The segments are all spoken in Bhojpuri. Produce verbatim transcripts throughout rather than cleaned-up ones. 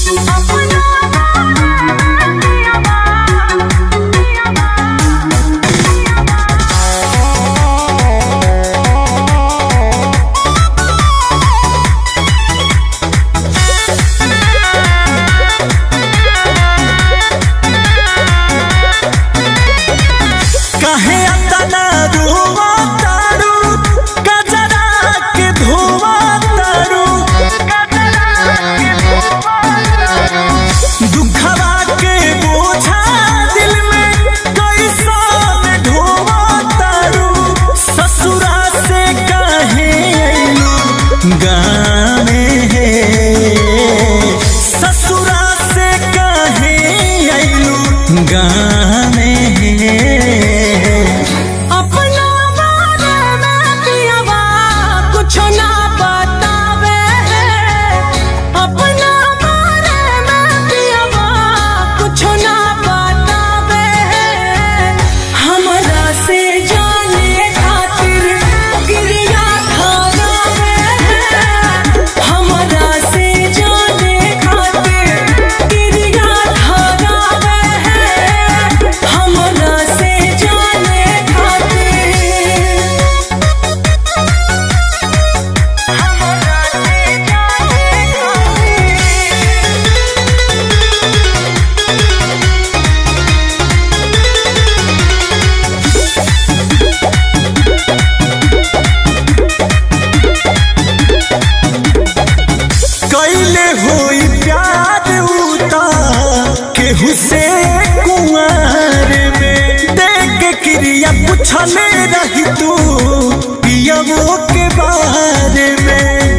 पूछले रही तू पियवो के बारे में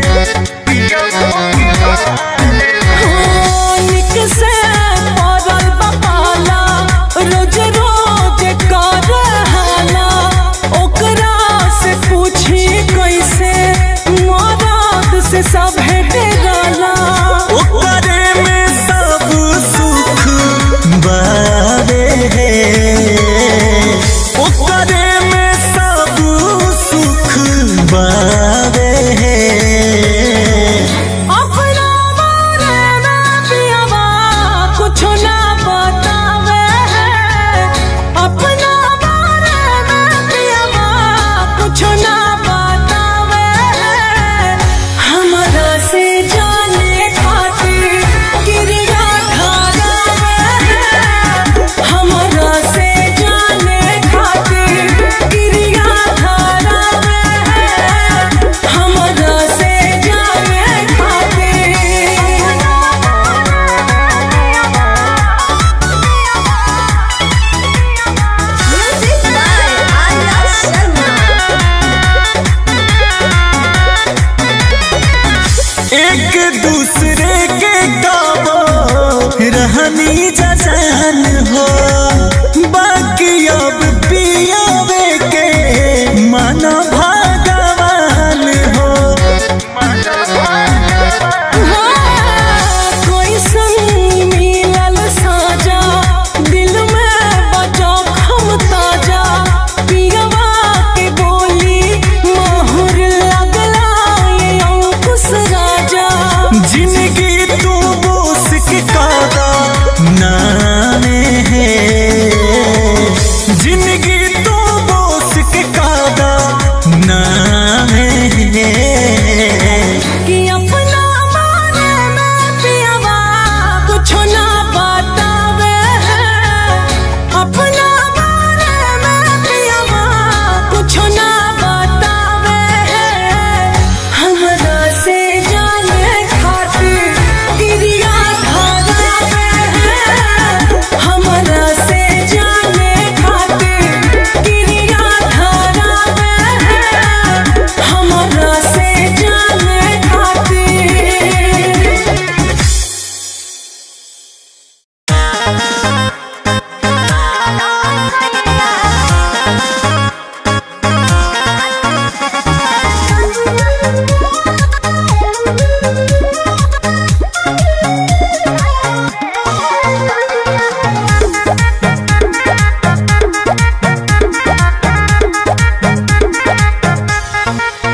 निक से पड़ल बपाला रोज रोज कर हाला ओकरा से पूछी कैसे मरद से सब डेराला ओकरे में सब सुख बारे ओकरे में सब सुख बारे अपना बारे में पियवा कुछ ना बतावे अपना बारे में पियवा कुछ ना बतावे हमरा से जाने खातिर क्रिया खारावे हमरा से जाने खातिर क्रिया खारावे हमरा से जाने खातिर म्यूजिक बाय आर्या शर्मा एक दूसरे के गावो रहनी जजान हो बाकी अब पियावे के मानो भगवान हो कोई संग मिलल साजा दिल में बजा खम ताजा पियवा के बोली माहुर लगला ये अंकुश राजा जिंदगी तू बोस के कादा नाने है जिंदगी तू बोस के कादा नाने है कि अपना बारे में पियवा कुछ ना बतावे अपना बारे में पियवा कुछ ना बतावे हमरा से जाने खातिर क्रिया खारावे हमरा से जाने खातिर क्रिया खारावे हमरा से जाने खातिर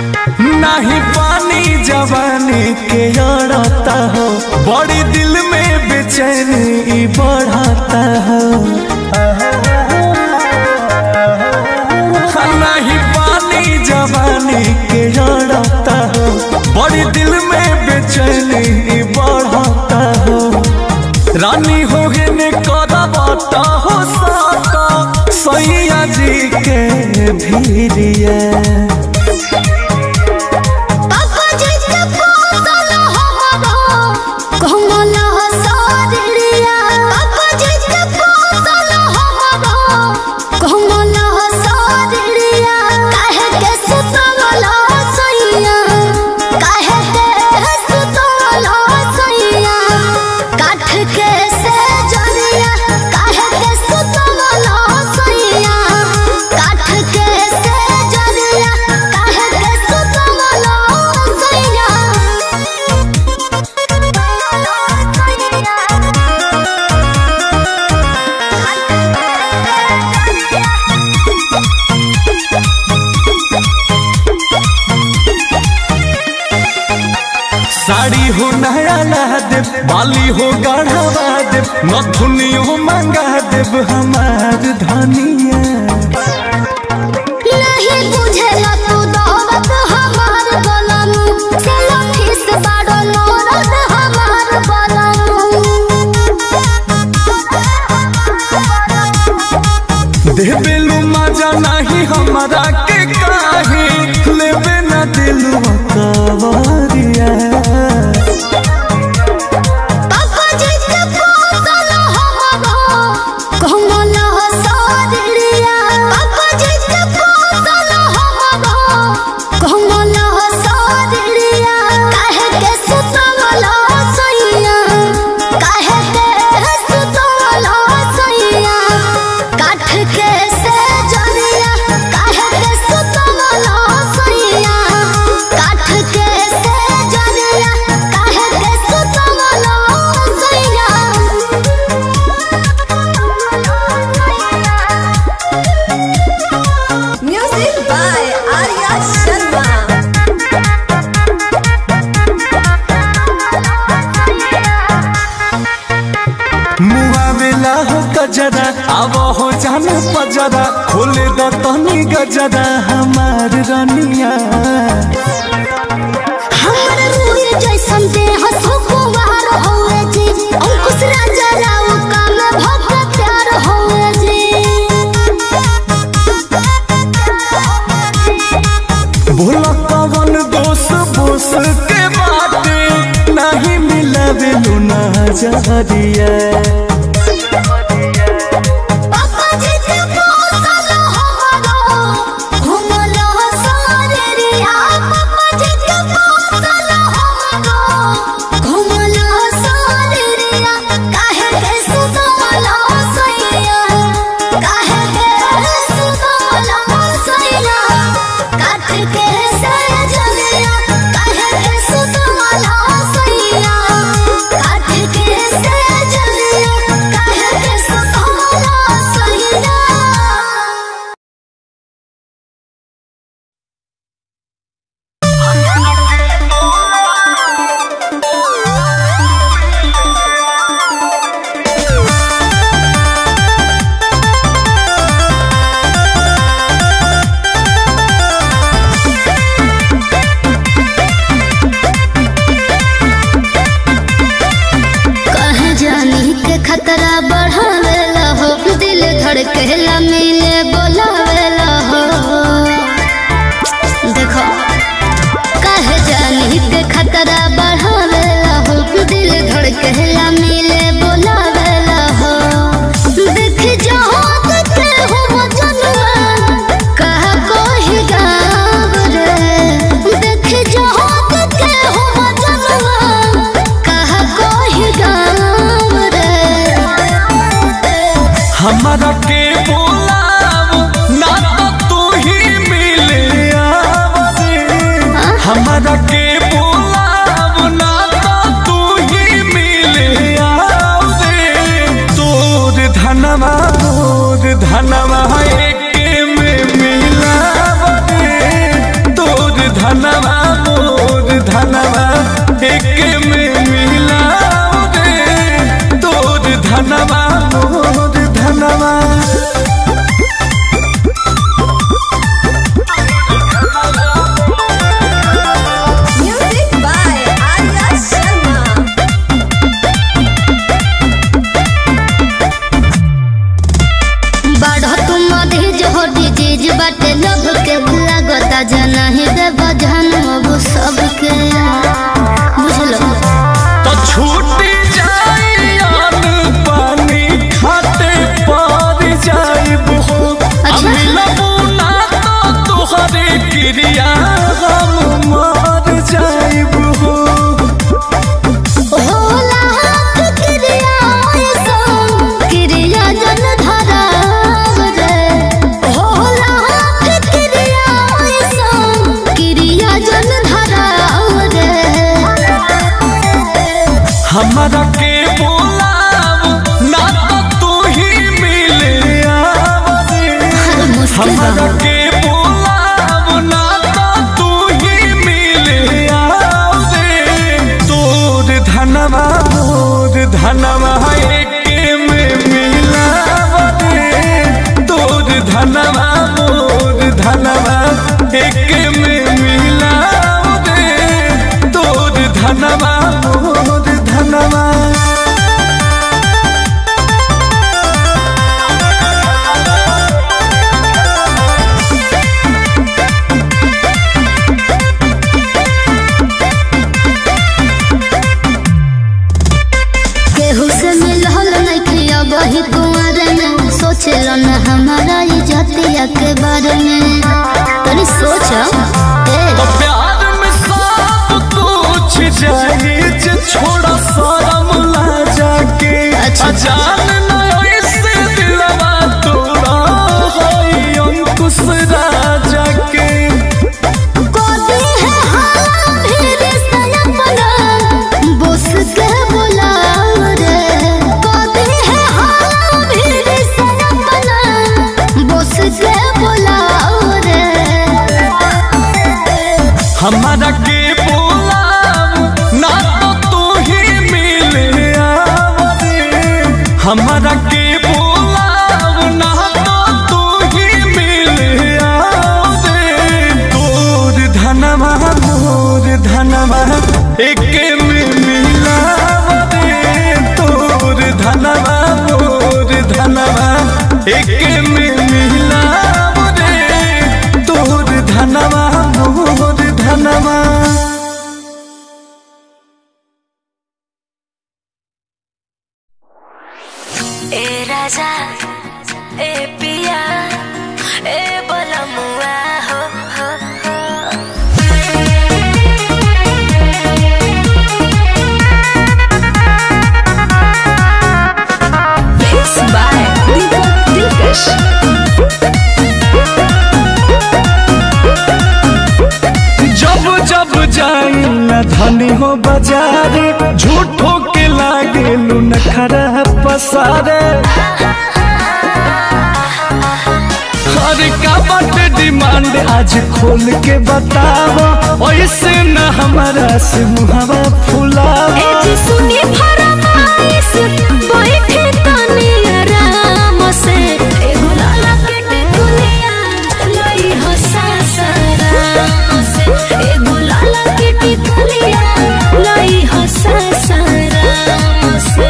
नहीं पानी जवानी के अड़ता हो बड़ी दिल में रानी हो ने करबता हो साका सैया जी के भीरिया साड़ी हो नया ला देव बाली हो गढ़वा देव नथुनियो मंगा देव हमार धनिया नहीं बुझेला तू दौलत हमार बलमु सेल्फिश बाड़ो नौरत हमार बलमु देबेलु मजा नहीं हमारा के काहे लेबे ना दिलवा कवरिया गजरा अब हो जाना पजरा खोले द तनी गजरा हमार रनिया हमर रूए जैसन देह सुकुमार होए जी अंकुश राजा राव का में भक्त प्यार होए जी भोला कवन दोष बोस के बाटे नहीं मिलवे लुना जहरिया कहला मिले बोलावेला हो देखो कहे जानी के खतरा बढ़ावेला हो दिल धड़केला मिले बोलावेला हो देख जहां के हो जनवा कहा कोई गाँव रे देख जहां के हो जनवा कहा कोई गाँव रे हमारा के बोलाव ना तो तू ही मिले आवरे हमारा के बोलाव ना तो तू ही मिले आवरे तोर धनवा मोर धनवा एके में मिलावरे तोर धनवा मोर धनवा एके में मिलावरे तोर धनवा मोर धनवा केहू से मिलल नहीं वही कुंवर में सोचल न हमारा इज्जतिया के बारे में तनी सोच तो प्यार में सब कुछ जाए जे छोड़ा शर्म ला जाके अजान न ऐसे दिलवा तोड़ा होई अंकुश राजा के कोदी है हाला फिर सयपना बोस के बुलाओ रे कोदी है हाला फिर सयपना बोस के बुलाओ रे हमारा के बोलाव ना तो तू ही मिले आवरे हमारा के बोलाव ना तो तू ही मिले आवरे तोर धनवा मोर धनवा एके में मिलावरे तोर धनवा मोर धनवा एके में मिलावरे तोर धनवा मोर धनवा ए राजा ए पिया ए बलमुआ हो हो हो Mixed by Deepak Dilkash जब जब जाई न धनी हो बाजारे झूठो के लागे नखरा पसारे हर का बट डिमांड आज खोल के बताओ ऐसे न हमारा से मुहावा फुलाओ ए जी सुनी फरमाइश बैठे तनी आराम से एगो लाला के टिकुलिया लई हो सासाराम से एगो लाला के टिकुलिया लई हो सासाराम से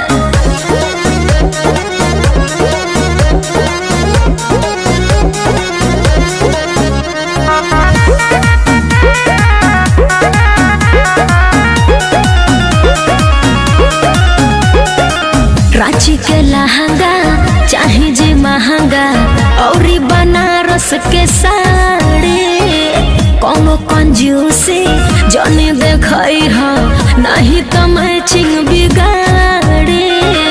रांची के लहंगा चाहे जे महंगा औरी बनारस के साड़ी कोनो कंजूसी जने देखई हो नहीं तो मैचिंग बिगाड़ी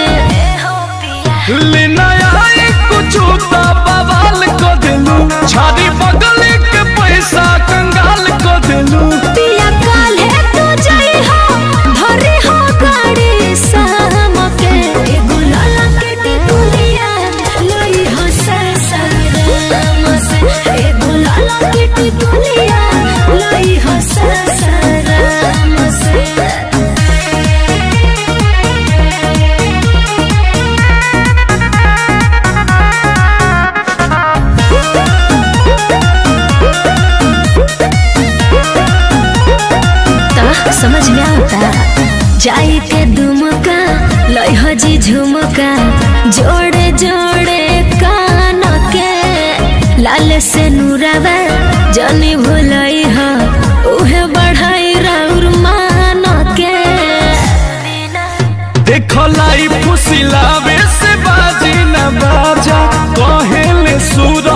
लेना आई कुछ तो बवाल को दिलू छादी बगल के पैसा कंगाल को दिलू पिया काले तू जाई हो धरे हो गाड़ी शाम के एगो लाला के टिकुलिया लई हो सासाराम से एगो लाला के टिकुलिया लई हो सासाराम से समझ में आता जाई के दुमका लई हो जी झुमका जोड़े जोड़े कान के लाल से नूरावा जनी भुलई हो उहे बढ़ाई राउर मान के देखो लाई फुसिलावे से बाजी न बाजा कहेले सूरज